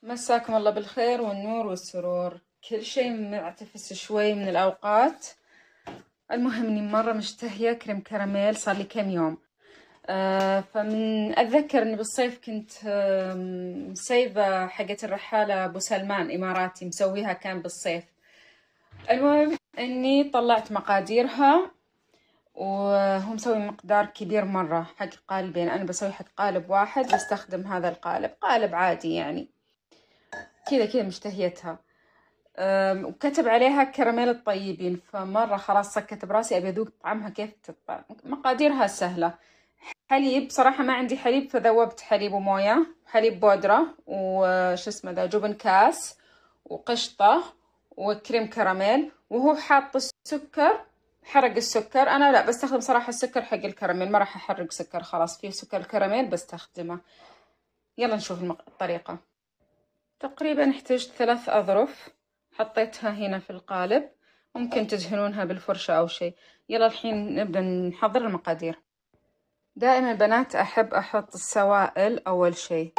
مساكم الله بالخير والنور والسرور. كل شيء معتفس شوي من الأوقات. المهم إني مرة مشتهية كريم كراميل صار لي كم يوم. فمن أتذكر إني بالصيف كنت مسيبة حقة الرحالة أبو سلمان إماراتي مسويها كان بالصيف. المهم إني طلعت مقاديرها وهو مسوي مقدار كبير مرة حق قالبين. أنا بسوي حق قالب واحد بستخدم هذا القالب، قالب عادي يعني كذا مشتهيتها. وكتب عليها كراميل الطيبين، فمرة خلاص سكت براسي أبي أذوق طعمها كيف تطلع. مقاديرها سهلة. حليب، صراحة ما عندي حليب فذوبت حليب وموية، حليب بودرة وش اسمه ذا جبن كاس وقشطة وكريم كراميل، وهو حاط السكر. حرق السكر، أنا لا بستخدم صراحة السكر حق الكراميل، ما راح أحرق سكر، خلاص فيه سكر الكراميل بستخدمه. يلا نشوف الطريقة. تقريبا احتجت 3 أظرف، حطيتها هنا في القالب، ممكن تدهنونها بالفرشة أو شيء. يلا الحين نبدأ نحضر المقادير. دائما البنات أحب أحط السوائل أول شيء،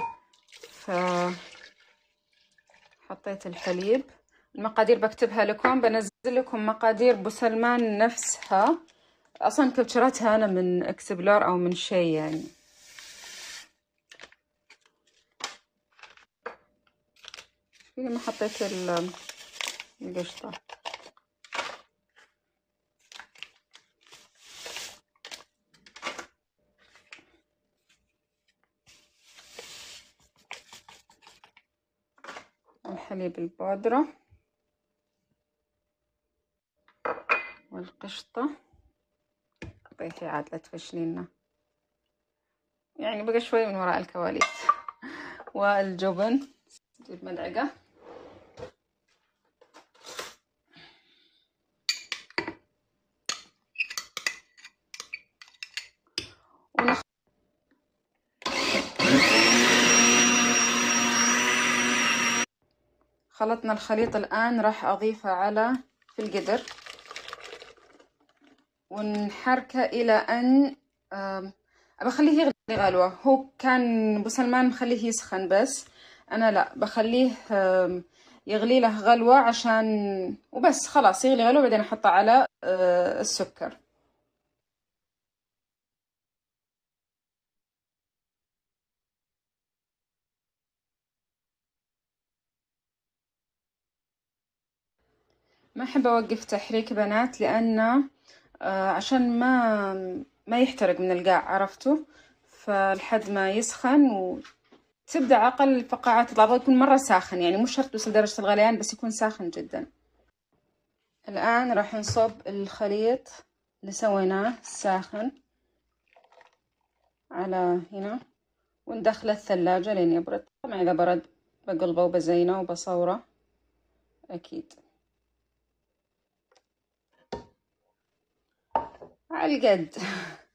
فحطيت الحليب. المقادير بكتبها لكم، بنزل لكم مقادير بوسلمان نفسها، أصلا كبتشرتها أنا من اكسبلور أو من شيء يعني. ما حطيت القشطة. الحليب البودرة والقشطة. طيحي عاد لا تفشلينا، يعني بقى شوي من وراء الكواليس. والجبن نجيب ملعقة. خلطنا الخليط الآن راح أضيفه في القدر ونحركه إلى أن بخليه يغلي غلوة. هو كان أبو سلمان مخليه يسخن، بس أنا لا بخليه يغلي له غلوة عشان وبس، خلاص يغلي غلوة بعدين أحطه على السكر. ما أحب أوقف تحريك بنات، لأنه عشان ما يحترق من القاع، عرفتوا؟ فلحد ما يسخن وتبدأ أقل الفقاعات تطلع. يكون مرة ساخن، يعني مش شرط توصل درجة الغليان، بس يكون ساخن جدا. الآن راح نصب الخليط اللي سويناه الساخن على هنا وندخله الثلاجة لين يبرد. طبعا إذا برد بقلبه وبزينه وبصوره أكيد على القد.